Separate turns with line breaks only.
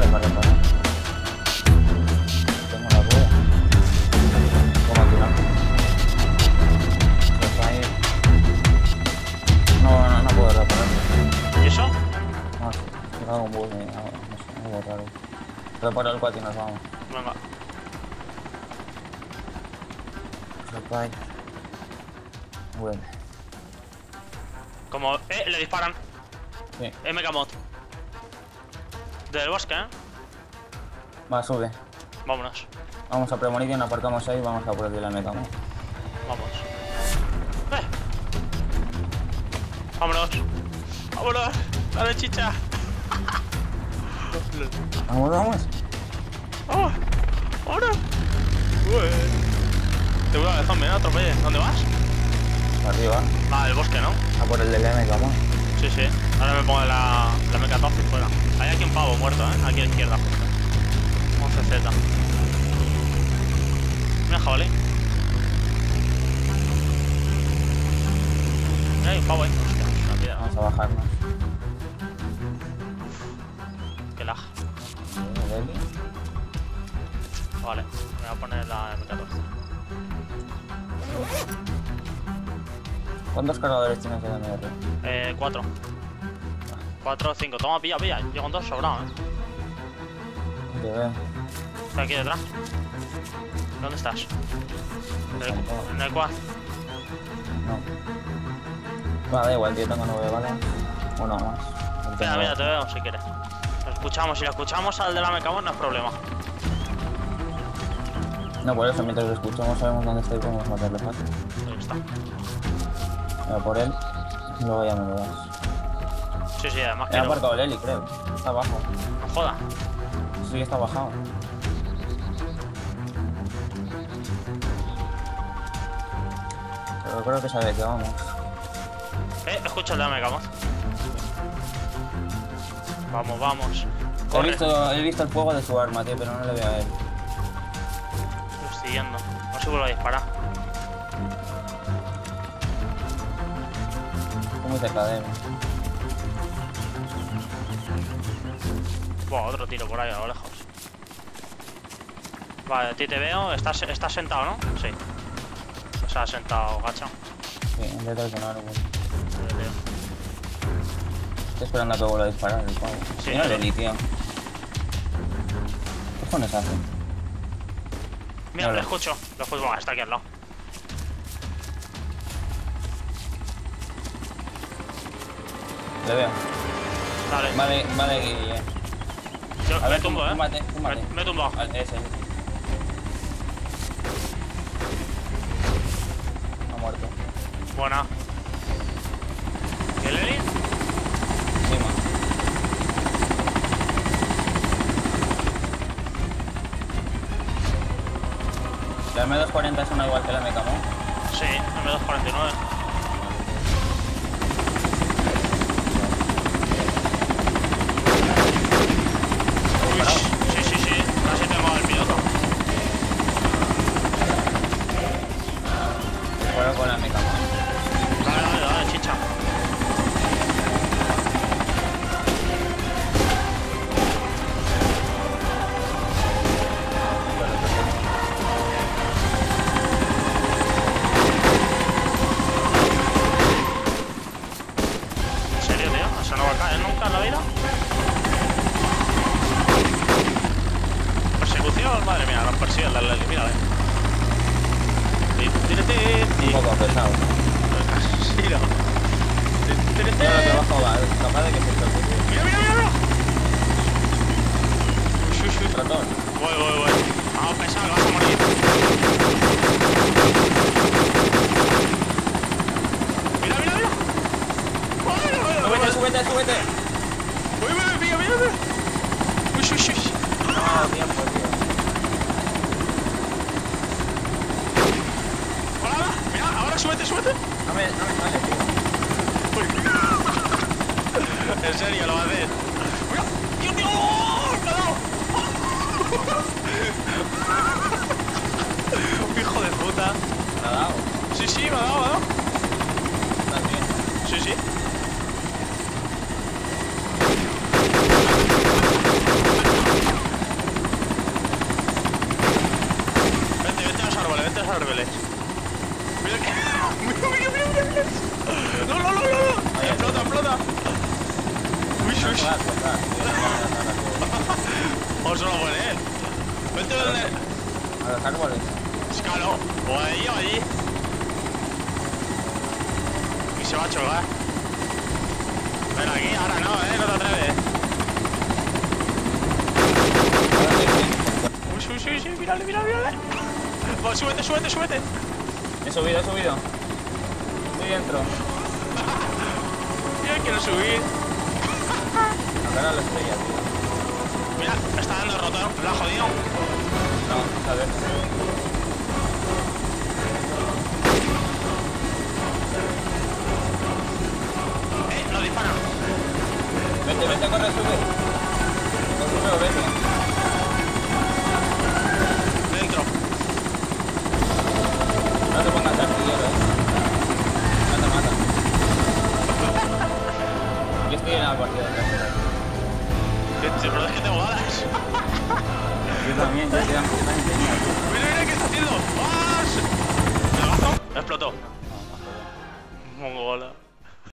para reparar. Tengo una rueda. ¿Cómo tirar? Se va a ir. No puedo reparar.
¿Y eso?
No, se hago un bug, no sé, algo raro. Reparo el 4 y nos vamos.
Venga.
Reparo. Bueno.
Como... le disparan.
Sí.
MK-Mod. Desde el bosque,
Va, sube.
Vámonos.
Vamos a Premonition, aparcamos ahí y vamos a por el de la meta, ¿no?
Vamos. Vámonos. Vámonos. Dale, chicha.
Vamos, vamos.
¡Oh! ¡Ahora! Te voy a dejar, me atropelle. ¿Dónde vas?
Arriba.
Ah, el bosque, ¿no?
A por el de la meta, ¿no?
Sí, sí. Ahora me pongo la MK-12 fuera. Hay aquí un pavo muerto, aquí a la izquierda, justo. 11Z. Mira, jabalí. Mira, hay un pavo ahí. Hostia, es una piedra.
Vamos a bajarnos.
Qué lag.
Deli.
Vale, me voy a poner la MK-12.
¿Cuántos cargadores tienes de MR?
4. 4, 5. Toma, pilla, pilla. Yo con 2 sobrado,
Te veo.
Estoy aquí detrás. ¿Dónde estás? En el quad.
No. Va, da igual, tío, tengo 9 balas. Uno más.
Mira, mira, te veo si quieres. Lo escuchamos, si lo escuchamos al de la MK-Mod no es problema.
No, por eso, mientras lo escuchamos sabemos dónde está y podemos matarle fácil.
Ahí está.
Voy a por él y luego ya me lo das.
Sí, sí, además que
He
no.
aparcado el heli, creo. Está abajo.
No joda.
Sí, está bajado. Pero creo que sabe que vamos.
Escucha el de la MK-Mod. Vamos, vamos.
He
Corre.
visto el fuego de su arma, tío, pero no le veo a él.
Lo estoy siguiendo. A ver si vuelvo a disparar.
Estoy muy cerca de él.
Buah, otro tiro por ahí a lo lejos. Vale, a ti te veo. Estás sentado, ¿no? Sí. O sea, sentado, gacho.
Sí, detrás de un árbol.
Te veo.
Estoy esperando a que vuelva a disparar el pavo.
Sí,
Mira el
claro.
heli, tío. ¿Qué cojones hace?
Mira,
Vale.
lo escucho. Lo escucho. Buah, está aquí al lado.
Le veo.
Dale.
Vale, Guille.
Yo
A
me
ver,
tumbo,
túmbate.
Me tumbo.
Ese. Ha muerto.
Buena. ¿Y el Eli?
Encima. La M240 es una igual que la MK-Mod.
Sí, M249. Uy, sí. Casi tengo al piloto.
Fuera con la MK-Mod.
Dale, chicha. ¿En serio, tío? ¿Eso no va a caer nunca en la vida? Persecución, madre mía, nos persiguen las Lely, mírale.
Un poco pesado.
Sí, no.
Yo lo que bajo va, es capaz de que se preocupe.
Mira.
Ratón.
Voy. Vamos pesado, vas a morir. Mira.
Súbete.
Mira. Uy.
No, tiempo, tío.
Hola, mira, ahora súbete.
No me sale, tío.
En serio, lo va a hacer. Mira, Dios mío, me ha dado. Hijo de puta.
¿Me ha dado?
Sí, me ha dado.
¿Estás bien?
Sí. Pues solo por él. Vente donde.
A los árboles.
Escalo. O ahí o allí. Y se va a chocar. Ven aquí, ahora no, no te atreves. Uy, mírale. Pues súbete.
He subido. Estoy dentro.
Yo quiero subir.
Acá no la estrella, tío.
Mira, me está dando roto, lo ha jodido.
No, a ver.
Lo disparan.
Vete, corre, sube. Vete.
Dentro.
No te pongas artillero, Mata. Yo estoy en la partida de atrás.
Pero es que tengo balas.
Yo también, ya quedan putas enseñas.
Mira, ¿qué está haciendo? ¡Ah! ¿Me bajo? Explotó. Mongola.